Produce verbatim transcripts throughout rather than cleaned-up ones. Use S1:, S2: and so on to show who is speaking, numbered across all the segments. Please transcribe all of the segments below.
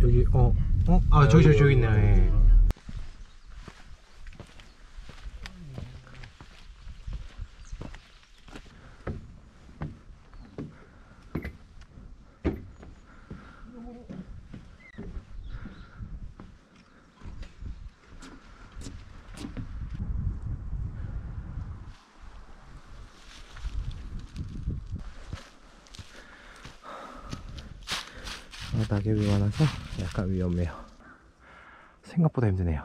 S1: 여기 어 어? 아 저기 저기 저기 있네. 예. 아, 낙엽이 많아서 약간 위험해요. 생각보다 힘드네요.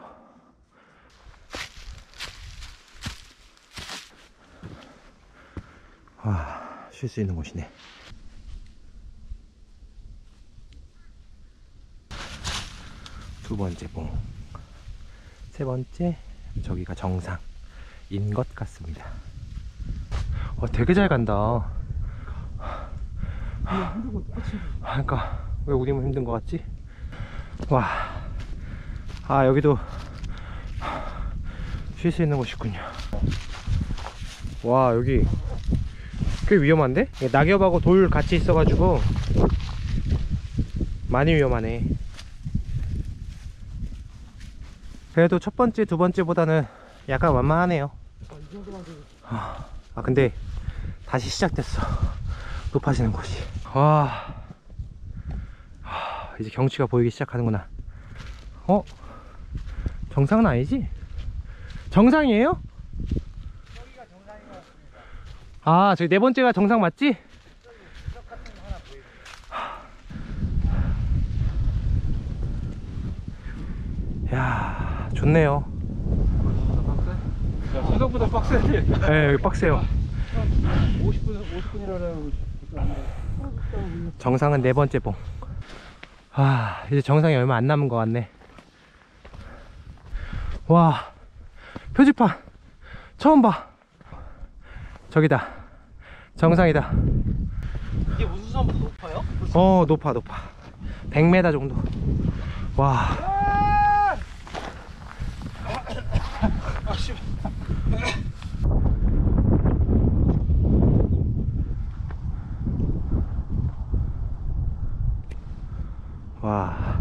S1: 와, 쉴 수 있는 곳이네. 두 번째 봉, 세 번째 저기가 정상인 것 같습니다. 어, 되게 잘 간다. 그러니까 왜 우리만 힘든 것 같지? 와, 아 여기도 쉴 수 있는 곳이군요. 와, 여기 꽤 위험한데? 낙엽하고 돌 같이 있어가지고 많이 위험하네. 그래도 첫 번째, 두 번째보다는 약간 완만하네요. 아, 근데 다시 시작됐어. 높아지는 곳이. 와, 이제 경치가 보이기 시작하는구나. 어? 정상은 아니지? 정상이에요?
S2: 여기가 정상인 것 같습니다.
S1: 아, 저기 네 번째가 정상 맞지?
S2: 저기 부석 같은 거 하나 보이고.
S1: 이야, 좋네요.
S2: 야, 생각보다 빡세네.
S1: 네, 여기 빡세요.
S2: 오십 분, 오십 분이라는
S1: 정상은 네 번째 봉. 아, 이제 정상이 얼마 안 남은 것 같네. 와, 표지판 처음 봐. 저기다, 정상이다.
S2: 이게 우수선보다 높아요?
S1: 어, 높아 높아. 백 미터 정도. 와,
S2: 아, 씨.
S1: 와.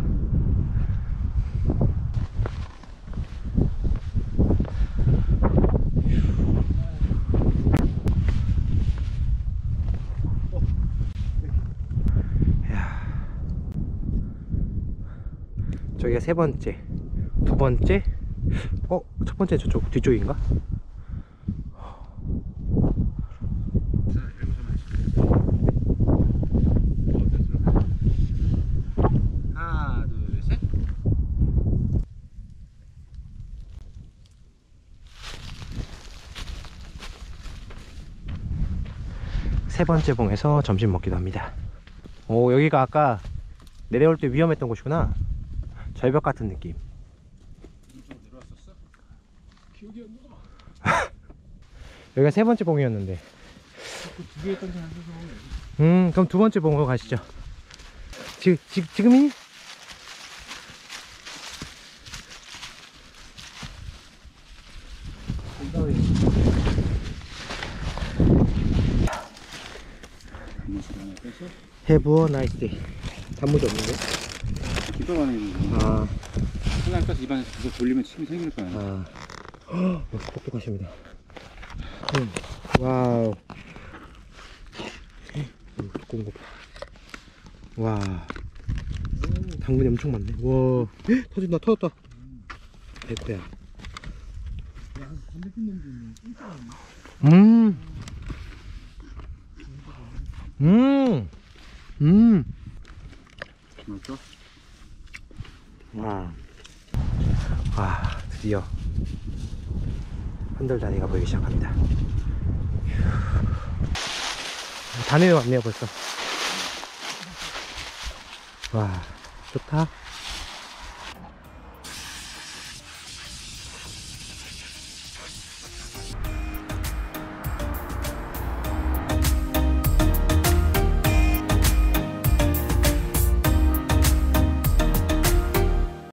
S1: 저기가 세 번째, 두 번째, 어? 첫 번째 저쪽 뒤쪽인가?
S2: 하나, 둘, 셋.
S1: 세 번째 봉에서 점심 먹기도 합니다. 오, 여기가 아까 내려올 때 위험했던 곳이구나. 절벽 같은 느낌.
S2: 내려왔었어? 기억이 안 나.
S1: 여기가 세 번째 봉이었는데.
S2: 두 개 했던 사람 해서.
S1: 음, 그럼 두 번째 봉으로 가시죠. 지, 지, 지금이? Have a nice day. 단무지 없는데?
S2: 기가 많이
S1: 아,
S2: 하나 까서 입안에 그거 돌리면 침이 생길 거야.
S1: 아. 헉, 똑똑하십니다. 음, 와우. 음, 두꺼운 거 봐. 와. 당근이 엄청 많네. 와. 헉, 터진다, 터졌다. 아이고야. 음. 음. 음.
S2: 맞죠?
S1: 와. 와, 드디어 한들다리가 보이기 시작합니다. 다 내려왔네요 벌써. 와, 좋다.